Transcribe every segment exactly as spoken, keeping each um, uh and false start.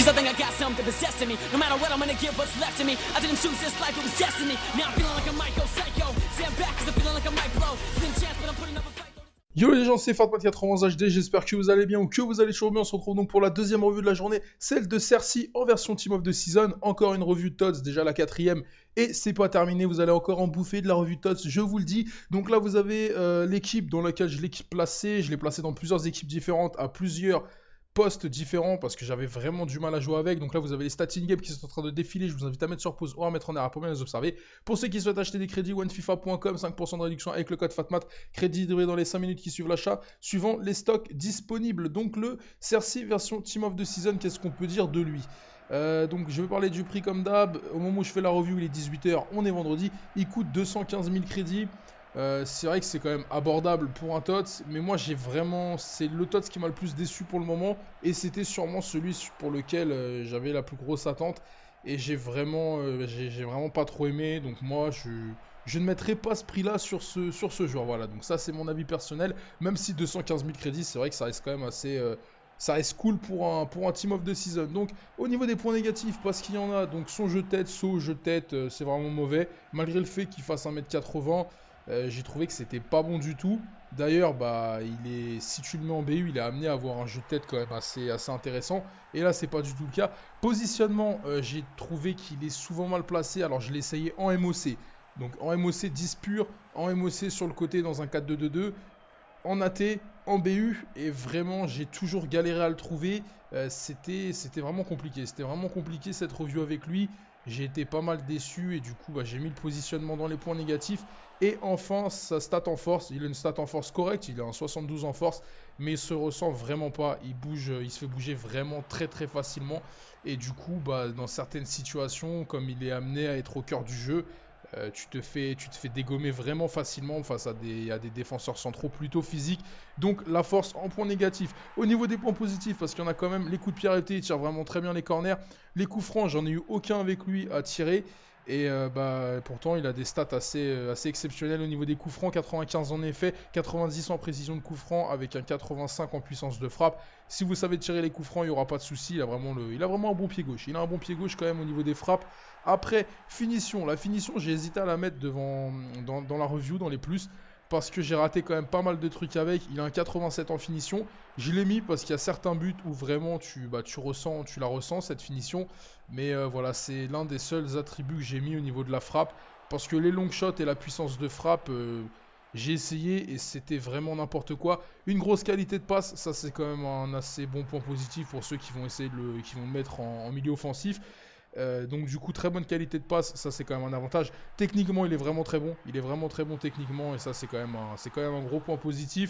Cause I think I got something possessing me. No matter what, I'm gonna give what's left of me. I didn't choose this life, it was destiny. Now I'm feeling like a Michael Psycho. Stand back cause I'm feeling like I might blow. Slim chance, but I'm putting up a fight. Yo les gens, c'est Fatman quatre-vingts H D, j'espère que vous allez bien ou que vous allez toujours bien. On se retrouve donc pour la deuxième revue de la journée, celle de Cersei en version Team of the Season. Encore une revue de Tots, déjà la quatrième, et c'est pas terminé, vous allez encore en bouffer de la revue de Tots, je vous le dis. Donc là vous avez euh, l'équipe dans laquelle je l'ai placée, je l'ai placée dans plusieurs équipes différentes, à plusieurs postes différents parce que j'avais vraiment du mal à jouer avec. Donc là vous avez les stats in-game qui sont en train de défiler, je vous invite à mettre sur pause ou à mettre en arrière pour bien les observer. Pour ceux qui souhaitent acheter des crédits, one fifa point com, cinq pour cent de réduction avec le code FATMAT, crédit livré dans les cinq minutes qui suivent l'achat, suivant les stocks disponibles. Donc le Cersei version Team of the Season, qu'est-ce qu'on peut dire de lui? Euh, donc je vais parler du prix comme d'hab. Au moment où je fais la review, il est dix-huit heures, on est vendredi, il coûte deux cent quinze mille crédits. Euh, c'est vrai que c'est quand même abordable pour un T O T S, mais moi j'ai vraiment, c'est le T O T S qui m'a le plus déçu pour le moment, et c'était sûrement celui pour lequel euh, j'avais la plus grosse attente, et j'ai vraiment, euh, j'ai, j'ai vraiment pas trop aimé, donc moi je, je ne mettrai pas ce prix-là sur ce, sur ce joueur, voilà, donc ça c'est mon avis personnel, même si deux cent quinze mille crédits, c'est vrai que ça reste quand même assez... Euh, ça reste cool pour un, pour un Team of the Season. Donc au niveau des points négatifs, parce qu'il y en a, donc son jeu de tête, saut, jeu de tête, euh, c'est vraiment mauvais, malgré le fait qu'il fasse un mètre quatre-vingts. Euh, j'ai trouvé que c'était pas bon du tout. D'ailleurs, bah, il est, si tu le mets en B U, il est amené à avoir un jeu de tête quand même assez, assez intéressant. Et là, c'est pas du tout le cas. Positionnement, euh, j'ai trouvé qu'il est souvent mal placé. Alors, je l'ai essayé en M O C. Donc, en M O C dix pur, en M O C sur le côté dans un quatre deux deux deux, en A T, en B U. Et vraiment, j'ai toujours galéré à le trouver. Euh, c'était, c'était vraiment compliqué. C'était vraiment compliqué cette review avec lui. J'ai été pas mal déçu et du coup, bah, j'ai mis le positionnement dans les points négatifs. Et enfin, sa stat en force, il a une stat en force correcte, il a un soixante-douze en force, mais il se ressent vraiment pas, il bouge, il se fait bouger vraiment très très facilement. Et du coup, bah, dans certaines situations, comme il est amené à être au cœur du jeu, euh, tu, te fais, tu te fais dégommer vraiment facilement face à des, à des défenseurs centraux plutôt physiques. Donc la force en point négatif. Au niveau des points positifs, parce qu'il y en a quand même, les coups de pied arrêtés, il tire vraiment très bien les corners. Les coups francs, j'en ai eu aucun avec lui à tirer. Et euh, bah, pourtant, il a des stats assez, euh, assez exceptionnelles au niveau des coups francs. quatre-vingt-quinze en effet, quatre-vingt-dix en précision de coups francs avec un quatre-vingt-cinq en puissance de frappe. Si vous savez tirer les coups francs, il n'y aura pas de souci. Il a vraiment le, il a vraiment un bon pied gauche. Il a un bon pied gauche quand même au niveau des frappes. Après, finition. La finition, j'ai hésité à la mettre devant, dans, dans la review, dans les plus. Parce que j'ai raté quand même pas mal de trucs avec. Il a un quatre-vingt-sept en finition. Je l'ai mis parce qu'il y a certains buts où vraiment tu, bah, tu, ressens, tu la ressens cette finition. Mais euh, voilà, c'est l'un des seuls attributs que j'ai mis au niveau de la frappe. Parce que les long shots et la puissance de frappe, euh, j'ai essayé et c'était vraiment n'importe quoi. Une grosse qualité de passe, ça c'est quand même un assez bon point positif pour ceux qui vont essayer de le, qui vont le mettre en, en milieu offensif. Euh, donc du coup très bonne qualité de passe, ça c'est quand même un avantage. Techniquement il est vraiment très bon, il est vraiment très bon techniquement et ça c'est quand même un, c'est quand même un gros point positif.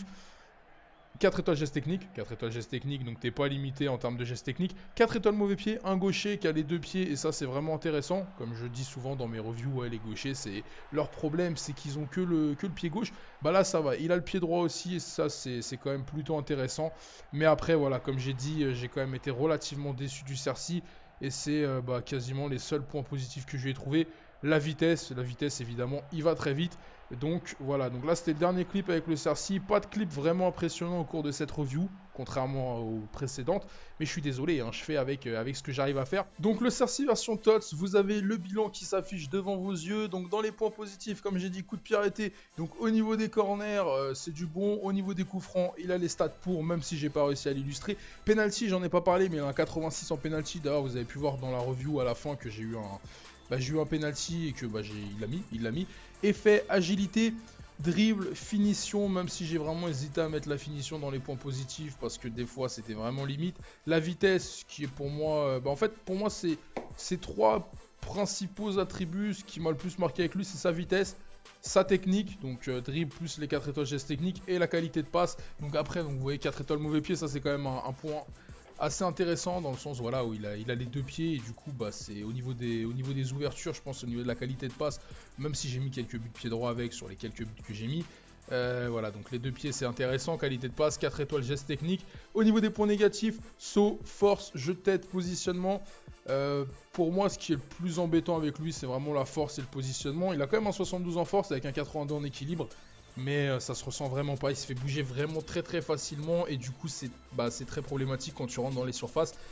quatre étoiles geste technique, quatre étoiles geste technique, donc t'es pas limité en termes de geste technique. quatre étoiles mauvais pied, un gaucher qui a les deux pieds et ça c'est vraiment intéressant. Comme je dis souvent dans mes reviews, ouais, les gauchers c'est leur problème, c'est qu'ils ont que le, que le pied gauche. Bah là ça va, il a le pied droit aussi et ça c'est, c'est quand même plutôt intéressant. Mais après voilà, comme j'ai dit, j'ai quand même été relativement déçu du Cersei. Et c'est euh, bah, quasiment les seuls points positifs que je lui ai trouvé. La vitesse, la vitesse évidemment, il va très vite. Donc voilà, donc là c'était le dernier clip avec le Cersei. Pas de clip vraiment impressionnant au cours de cette review, contrairement aux précédentes. Mais je suis désolé, hein, je fais avec, euh, avec ce que j'arrive à faire. Donc le Cersei version T O T S, vous avez le bilan qui s'affiche devant vos yeux. Donc dans les points positifs, comme j'ai dit, coup de pied arrêté. Donc au niveau des corners, euh, c'est du bon. Au niveau des coups francs, il a les stats pour, même si j'ai pas réussi à l'illustrer. Penalty, j'en ai pas parlé, mais il a un quatre-vingt-six en penalty. D'ailleurs, vous avez pu voir dans la review à la fin que j'ai eu un... Bah, j'ai eu un penalty et que bah, j'ai... il l'a mis, il l'a mis. Effet, agilité, dribble, finition, même si j'ai vraiment hésité à mettre la finition dans les points positifs parce que des fois c'était vraiment limite. La vitesse qui est pour moi, euh, bah, en fait pour moi c'est ces trois principaux attributs. Ce qui m'a le plus marqué avec lui, c'est sa vitesse, sa technique, donc euh, dribble plus les quatre étoiles gestes techniques et la qualité de passe. Donc après, donc, vous voyez quatre étoiles mauvais pied, ça c'est quand même un, un point assez intéressant dans le sens voilà où il a, il a les deux pieds et du coup bah c'est au niveau des au niveau des ouvertures, je pense au niveau de la qualité de passe, même si j'ai mis quelques buts de pied droit avec sur les quelques buts que j'ai mis. Euh, voilà, donc les deux pieds c'est intéressant, qualité de passe, quatre étoiles geste technique. Au niveau des points négatifs, saut, force, jeu de tête, positionnement. Euh, pour moi, ce qui est le plus embêtant avec lui, c'est vraiment la force et le positionnement. Il a quand même un soixante-douze en force avec un quatre-vingt-deux en équilibre. Mais euh, ça se ressent vraiment pas, il se fait bouger vraiment très très facilement et du coup c'est bah, c'est très problématique quand tu rentres dans les surfaces.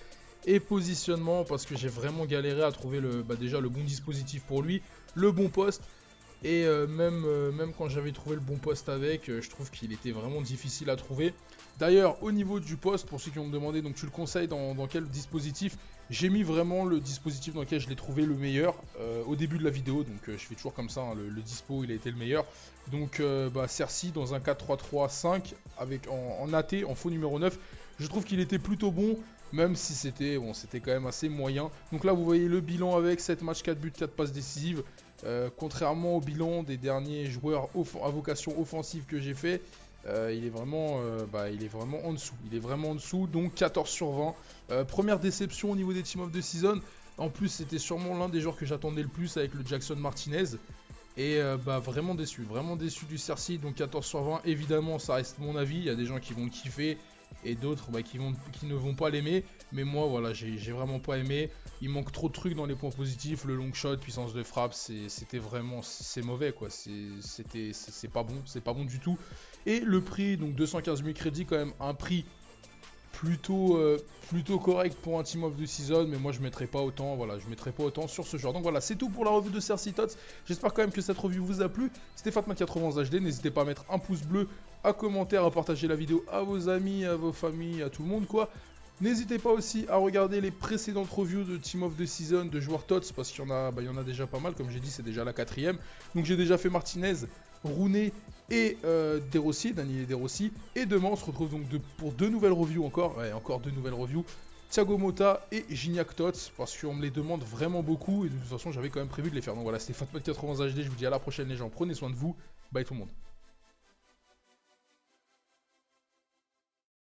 et positionnement, parce que j'ai vraiment galéré à trouver le, bah déjà le bon dispositif pour lui, le bon poste. Et euh, même, euh, même quand j'avais trouvé le bon poste avec, euh, je trouve qu'il était vraiment difficile à trouver. D'ailleurs, au niveau du poste, pour ceux qui vont me demander, donc tu le conseilles dans, dans quel dispositif? J'ai mis vraiment le dispositif dans lequel je l'ai trouvé le meilleur euh, au début de la vidéo. Donc euh, je fais toujours comme ça, hein, le, le dispo il a été le meilleur. Donc euh, bah, Cersei dans un quatre trois trois cinq avec, en, en A T, en faux numéro neuf. Je trouve qu'il était plutôt bon, même si c'était bon, c'était quand même assez moyen. Donc là vous voyez le bilan avec sept matchs, quatre buts, quatre passes décisives. Euh, contrairement au bilan des derniers joueurs à vocation offensive que j'ai fait, euh, il, est vraiment, euh, bah, il est vraiment en dessous. Il est vraiment en dessous, donc quatorze sur vingt. Euh, première déception au niveau des Team of the Season. En plus, c'était sûrement l'un des joueurs que j'attendais le plus avec le Jackson Martinez. Et euh, bah, vraiment déçu, vraiment déçu du Cersei, donc quatorze sur vingt. Évidemment, ça reste mon avis. Il y a des gens qui vont le kiffer et d'autres bah, qui, vont, qui ne vont pas l'aimer. Mais moi, voilà, j'ai vraiment pas aimé. Il manque trop de trucs dans les points positifs. Le long shot, puissance de frappe, c'était vraiment, c'est mauvais quoi. C'était, c'est pas bon, c'est pas bon du tout. Et le prix, donc deux cent quinze mille crédits, quand même un prix plutôt, euh, plutôt correct pour un Team of the Season, mais moi je mettrai pas autant, voilà, je mettrai pas autant sur ce joueur. Donc voilà, c'est tout pour la revue de Cersei Tots. J'espère quand même que cette revue vous a plu. C'était Fatman quatre-vingts H D, n'hésitez pas à mettre un pouce bleu, à commenter, à partager la vidéo à vos amis, à vos familles, à tout le monde quoi. N'hésitez pas aussi à regarder les précédentes reviews de Team of the Season de joueurs Tots, parce qu'il y en a, bah, il y en a déjà pas mal, comme j'ai dit, c'est déjà la quatrième. Donc j'ai déjà fait Martinez, Rooney et euh, De Rossi, Daniel De Rossi. Et demain on se retrouve donc de, pour deux nouvelles reviews encore, ouais, encore deux nouvelles reviews. Thiago Motta et Gignac Tots, parce qu'on me les demande vraiment beaucoup, et de toute façon j'avais quand même prévu de les faire. Donc voilà, c'était Fatman quatre-vingts H D, je vous dis à la prochaine les gens, prenez soin de vous, bye tout le monde.